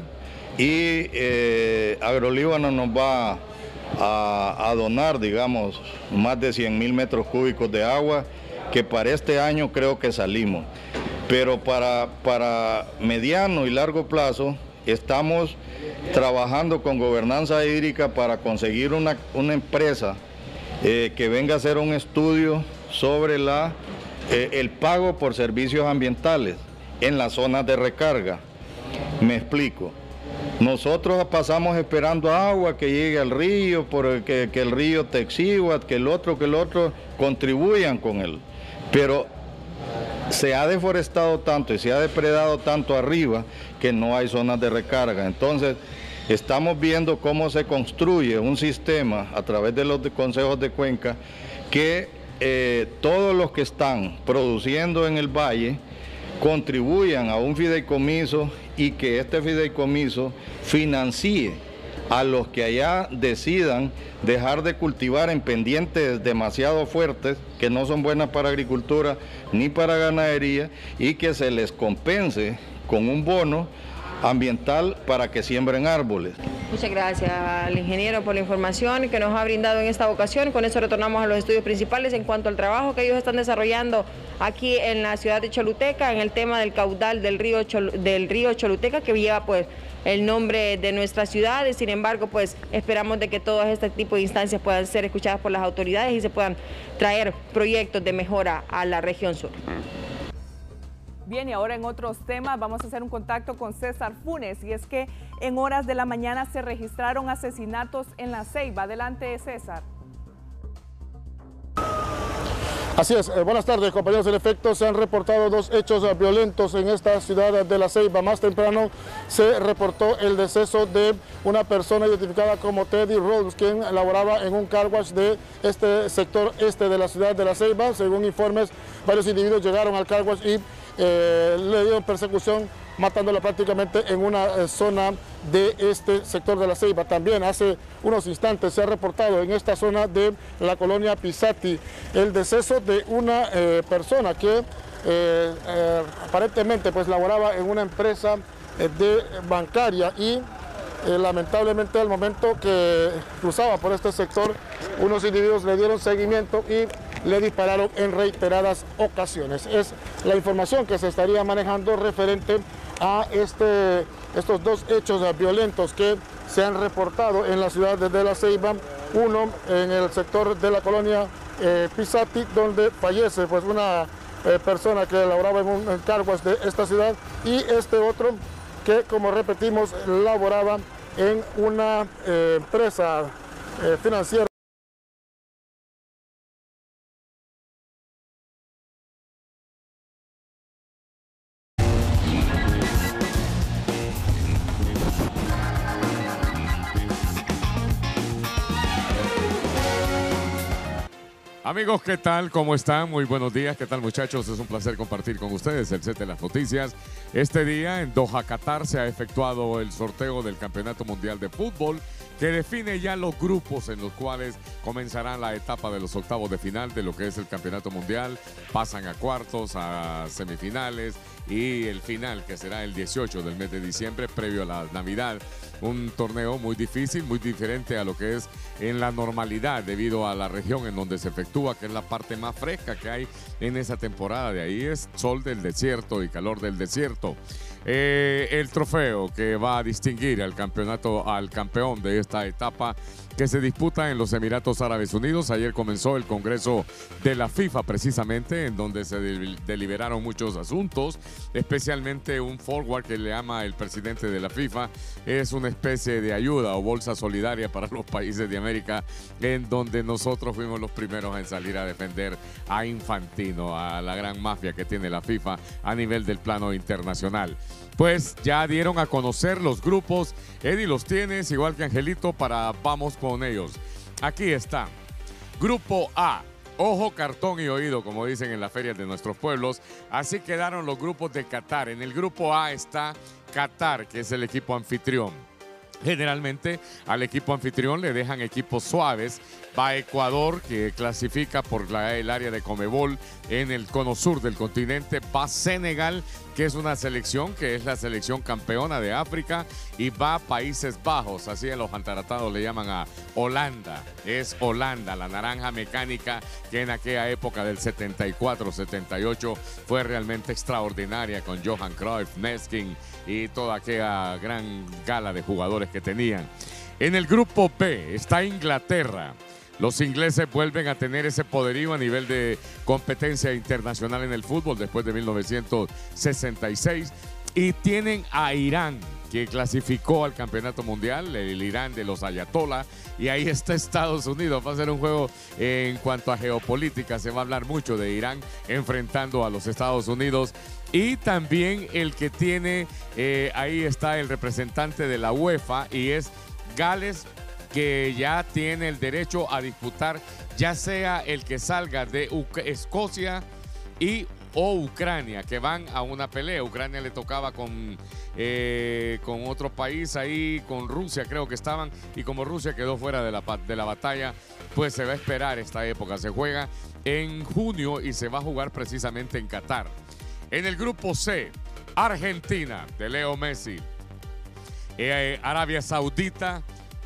y Agrolíbano nos va a donar, digamos, más de 100.000 metros cúbicos de agua, que para este año creo que salimos. Pero para mediano y largo plazo estamos trabajando con gobernanza hídrica para conseguir una empresa que venga a hacer un estudio sobre el pago por servicios ambientales en las zonas de recarga. Me explico. Nosotros pasamos esperando agua que llegue al río, que el río Texiguat, que el otro contribuyan con él. Pero se ha deforestado tanto y se ha depredado tanto arriba que no hay zonas de recarga. Entonces, estamos viendo cómo se construye un sistema a través de los consejos de cuenca que todos los que están produciendo en el valle contribuyan a un fideicomiso y que este fideicomiso financie a los que allá decidan dejar de cultivar en pendientes demasiado fuertes que no son buenas para agricultura ni para ganadería, y que se les compense con un bono ambiental para que siembren árboles. Muchas gracias al ingeniero por la información que nos ha brindado en esta ocasión. Con eso retornamos a los estudios principales en cuanto al trabajo que ellos están desarrollando aquí en la ciudad de Choluteca, en el tema del caudal del río Choluteca, que lleva pues el nombre de nuestra ciudad. Sin embargo, pues esperamos de que todos este tipo de instancias puedan ser escuchadas por las autoridades y se puedan traer proyectos de mejora a la región sur. Bien, y ahora en otros temas vamos a hacer un contacto con César Funes, y es que en horas de la mañana se registraron asesinatos en La Ceiba. Adelante, César. Así es, buenas tardes, compañeros. En efecto, se han reportado dos hechos violentos en esta ciudad de La Ceiba. Más temprano se reportó el deceso de una persona identificada como Teddy Rhodes, quien laboraba en un car wash de este sector este de la ciudad de La Ceiba. Según informes, varios individuos llegaron al car wash y le dieron persecución, matándola prácticamente en una zona de este sector de La Ceiba. También hace unos instantes se ha reportado en esta zona de la colonia Pisati el deceso de una persona que aparentemente pues laboraba en una empresa bancaria y lamentablemente al momento que cruzaba por este sector, unos individuos le dieron seguimiento y le dispararon en reiteradas ocasiones. Es la información que se estaría manejando referente a estos dos hechos violentos que se han reportado en la ciudad de La Ceiba. Uno en el sector de la colonia Pisati, donde fallece pues una persona que laboraba en un car wash de esta ciudad, y este otro que, como repetimos, laboraba en una empresa financiera. Amigos, ¿qué tal? ¿Cómo están? Muy buenos días. ¿Qué tal, muchachos? Es un placer compartir con ustedes el set de las noticias. Este día en Doha, Qatar, se ha efectuado el sorteo del Campeonato Mundial de Fútbol, que define ya los grupos en los cuales comenzará la etapa de los octavos de final de lo que es el Campeonato Mundial. Pasan a cuartos, a semifinales y el final, que será el 18 del mes de diciembre, previo a la Navidad. Un torneo muy difícil, muy diferente a lo que es en la normalidad, debido a la región en donde se efectúa, que es la parte más fresca que hay en esa temporada. De ahí es sol del desierto y calor del desierto. El trofeo que va a distinguir al campeón de esta etapa, que se disputa en los Emiratos Árabes Unidos. Ayer comenzó el Congreso de la FIFA, precisamente, en donde se deliberaron muchos asuntos, especialmente un forward que le llama el presidente de la FIFA. Es una especie de ayuda o bolsa solidaria para los países de América, en donde nosotros fuimos los primeros en salir a defender a Infantino, a la gran mafia que tiene la FIFA a nivel del plano internacional. pues ya dieron a conocer los grupos. Eddie, los tienes, igual que Angelito, vamos con ellos. Aquí está. Grupo A. Ojo, cartón y oído, como dicen en las ferias de nuestros pueblos. Así quedaron los grupos de Qatar. En el grupo A está Qatar, que es el equipo anfitrión. Generalmente al equipo anfitrión le dejan equipos suaves. Va Ecuador, que clasifica por el área de Conmebol en el cono sur del continente. Va Senegal, que es una selección que es la selección campeona de África. Y va Países Bajos, así a los antaratados le llaman a Holanda. Es Holanda, la naranja mecánica que en aquella época del 74-78 fue realmente extraordinaria, con Johan Cruyff, Neskin y toda aquella gran gala de jugadores que tenían. En el grupo B está Inglaterra. Los ingleses vuelven a tener ese poderío a nivel de competencia internacional en el fútbol después de 1966. Y tienen a Irán, que clasificó al campeonato mundial, el Irán de los Ayatollah. Y ahí está Estados Unidos. Va a ser un juego en cuanto a geopolítica. Se va a hablar mucho de Irán enfrentando a los Estados Unidos. Y también el que tiene, ahí está el representante de la UEFA, y es Gales, que ya tiene el derecho a disputar, ya sea el que salga de Escocia o Ucrania, que van a una pelea. Ucrania le tocaba con otro país ahí, con Rusia creo que estaban, y como Rusia quedó fuera de la batalla, pues se va a esperar esta época. Se juega en junio y se va a jugar precisamente en Qatar. En el grupo C, Argentina de Leo Messi, Arabia Saudita,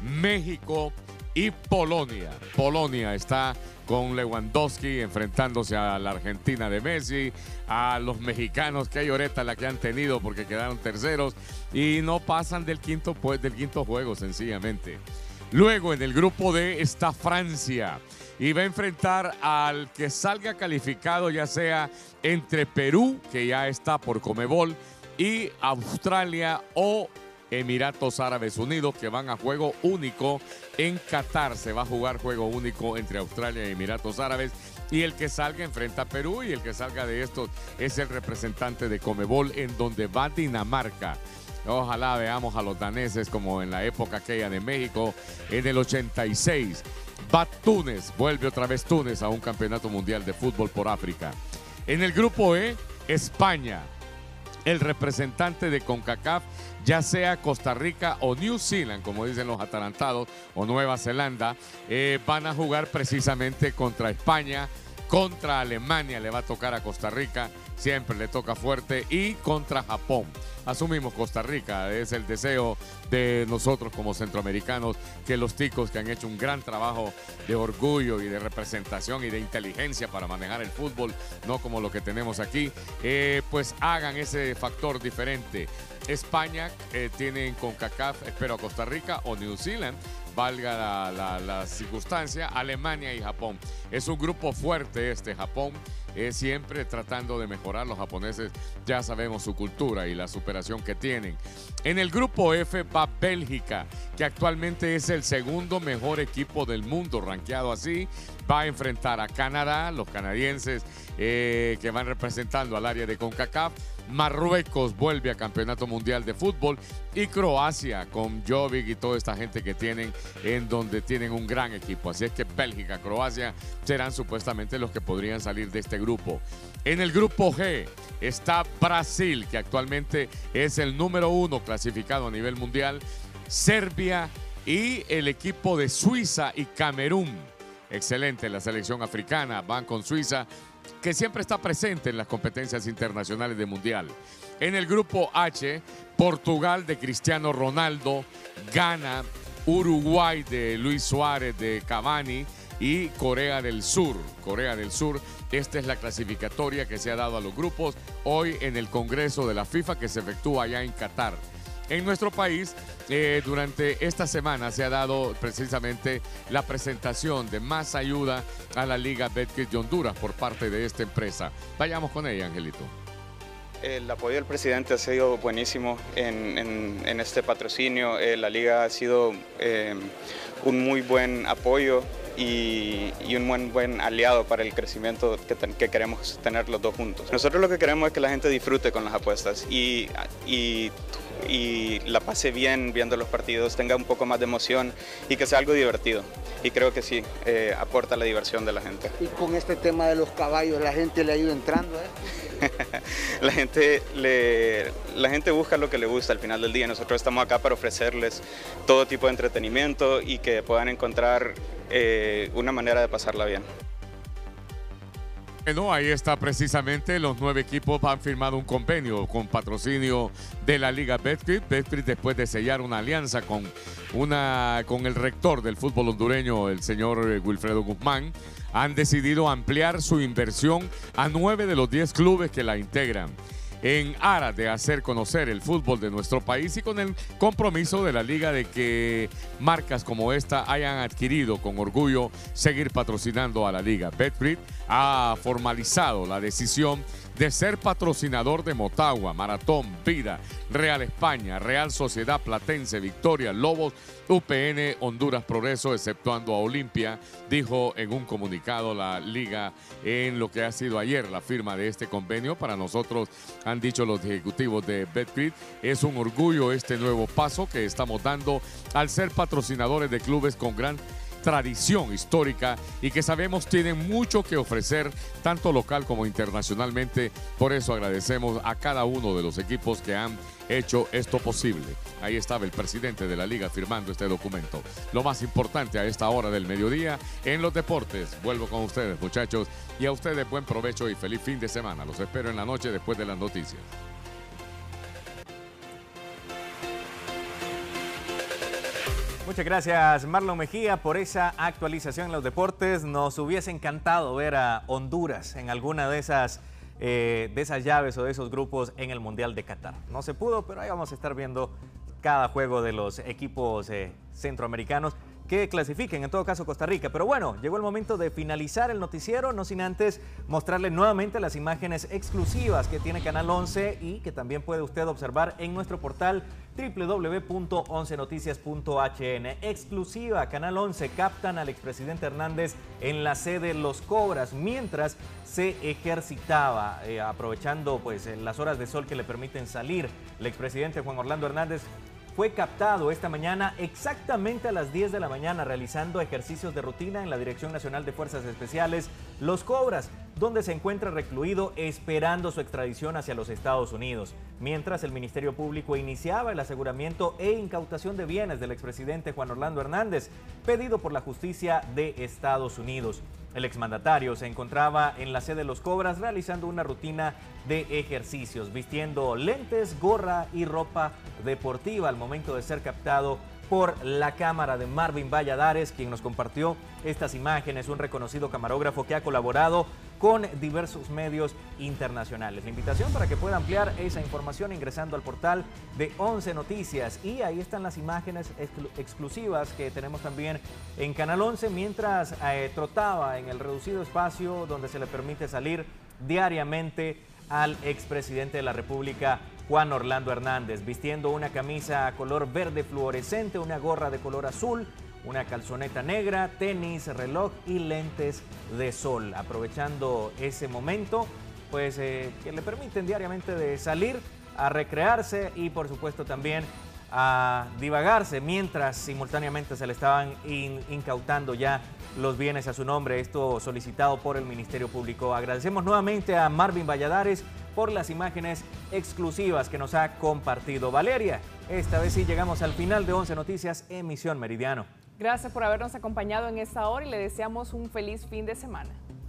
México y Polonia. Polonia está con Lewandowski enfrentándose a la Argentina de Messi, a los mexicanos, que hay horeta la que han tenido porque quedaron terceros y no pasan del quinto juego sencillamente. Luego en el grupo D está Francia y va a enfrentar al que salga calificado, ya sea entre Perú, que ya está por Conmebol, y Australia o Emiratos Árabes Unidos, que van a juego único en Qatar. Se va a jugar juego único entre Australia y Emiratos Árabes, y el que salga enfrenta a Perú, y el que salga de estos es el representante de Conmebol, en donde va Dinamarca. Ojalá veamos a los daneses como en la época aquella de México en el 86. Va Túnez, vuelve otra vez Túnez a un campeonato mundial de fútbol por África. En el grupo E, España, el representante de CONCACAF, ya sea Costa Rica o New Zealand, como dicen los atarantados, o Nueva Zelanda, van a jugar precisamente contra España, contra Alemania le va a tocar a Costa Rica, siempre le toca fuerte, y contra Japón. Asumimos Costa Rica, es el deseo de nosotros como centroamericanos, que los ticos que han hecho un gran trabajo de orgullo y de representación y de inteligencia para manejar el fútbol, no como lo que tenemos aquí, pues hagan ese factor diferente. España tiene en CONCACAF, espero a Costa Rica o New Zealand, valga la circunstancia, Alemania y Japón. Es un grupo fuerte Japón, siempre tratando de mejorar. Los japoneses ya sabemos su cultura y la superación que tienen. En el grupo F va Bélgica, que actualmente es el segundo mejor equipo del mundo, rankeado así. Va a enfrentar a Canadá, los canadienses que van representando al área de CONCACAF. Marruecos vuelve a campeonato mundial de fútbol, y Croacia con Jovic y toda esta gente que tienen, en donde tienen un gran equipo. Así es que Bélgica, Croacia serán supuestamente los que podrían salir de este grupo. En el grupo G está Brasil, que actualmente es el número 1 clasificado a nivel mundial, Serbia y el equipo de Suiza y Camerún. Excelente la selección africana, van con Suiza, que siempre está presente en las competencias internacionales de mundial. En el grupo H, Portugal de Cristiano Ronaldo, Ghana, Uruguay de Luis Suárez, de Cavani, y Corea del Sur. Corea del Sur, esta es la clasificatoria que se ha dado a los grupos hoy en el Congreso de la FIFA, que se efectúa allá en Qatar. En nuestro país, durante esta semana se ha dado precisamente la presentación de más ayuda a la Liga Betcris de Honduras por parte de esta empresa. Vayamos con ella, Angelito. El apoyo del presidente ha sido buenísimo en este patrocinio. La liga ha sido un muy buen apoyo y un buen aliado para el crecimiento que queremos tener los dos juntos. Nosotros lo que queremos es que la gente disfrute con las apuestas y la pase bien viendo los partidos, tenga un poco más de emoción y que sea algo divertido. Y creo que sí, aporta la diversión de la gente. Y con este tema de los caballos, ¿la gente le ha ido entrando? La gente busca lo que le gusta al final del día. Nosotros estamos acá para ofrecerles todo tipo de entretenimiento y que puedan encontrar una manera de pasarla bien. Bueno, ahí está precisamente, los 9 equipos han firmado un convenio con patrocinio de la Liga Betcris. Betcris, después de sellar una alianza con el rector del fútbol hondureño, el señor Wilfredo Guzmán, han decidido ampliar su inversión a 9 de los 10 clubes que la integran, en aras de hacer conocer el fútbol de nuestro país y con el compromiso de la liga de que marcas como esta hayan adquirido con orgullo seguir patrocinando a la liga. Betcris ha formalizado la decisión de ser patrocinador de Motagua, Maratón, Vida, Real España, Real Sociedad Platense, Victoria, Lobos, UPN, Honduras Progreso, exceptuando a Olimpia, dijo en un comunicado la liga en lo que ha sido ayer la firma de este convenio. Para nosotros, han dicho los ejecutivos de Betcris, es un orgullo este nuevo paso que estamos dando al ser patrocinadores de clubes con gran tradición histórica y que sabemos tienen mucho que ofrecer tanto local como internacionalmente. Por eso agradecemos a cada uno de los equipos que han hecho esto posible. Ahí estaba el presidente de la liga firmando este documento. Lo más importante a esta hora del mediodía en los deportes. Vuelvo con ustedes, muchachos, y a ustedes buen provecho y feliz fin de semana. Los espero en la noche después de las noticias. Muchas gracias, Marlon Mejía, por esa actualización en los deportes. Nos hubiese encantado ver a Honduras en alguna de esas llaves o de esos grupos en el Mundial de Qatar. No se pudo, pero ahí vamos a estar viendo cada juego de los equipos centroamericanos que clasifiquen, en todo caso Costa Rica. Pero bueno, llegó el momento de finalizar el noticiero, no sin antes mostrarle nuevamente las imágenes exclusivas que tiene Canal 11 y que también puede usted observar en nuestro portal www.oncenoticias.hn. Exclusiva, Canal 11, captan al expresidente Hernández en la sede Los Cobras mientras se ejercitaba, aprovechando pues las horas de sol que le permiten salir. El expresidente Juan Orlando Hernández fue captado esta mañana exactamente a las 10 de la mañana realizando ejercicios de rutina en la Dirección Nacional de Fuerzas Especiales Los Cobras, donde se encuentra recluido esperando su extradición hacia los Estados Unidos, mientras el Ministerio Público iniciaba el aseguramiento e incautación de bienes del expresidente Juan Orlando Hernández, pedido por la justicia de Estados Unidos. El exmandatario se encontraba en la sede Los Cobras realizando una rutina de ejercicios, vistiendo lentes, gorra y ropa deportiva al momento de ser captado por la cámara de Marvin Valladares, quien nos compartió estas imágenes, un reconocido camarógrafo que ha colaborado con diversos medios internacionales. La invitación para que pueda ampliar esa información ingresando al portal de 11 Noticias, y ahí están las imágenes exclusivas que tenemos también en Canal 11 mientras trotaba en el reducido espacio donde se le permite salir diariamente al expresidente de la República, Juan Orlando Hernández, vistiendo una camisa color verde fluorescente, una gorra de color azul, una calzoneta negra, tenis, reloj y lentes de sol, aprovechando ese momento pues que le permiten diariamente de salir a recrearse y por supuesto también a divagarse mientras simultáneamente se le estaban incautando ya los bienes a su nombre, esto solicitado por el Ministerio Público. Agradecemos nuevamente a Marvin Valladares por las imágenes exclusivas que nos ha compartido. Valeria, esta vez sí llegamos al final de 11 Noticias, emisión Meridiano. Gracias por habernos acompañado en esta hora y le deseamos un feliz fin de semana.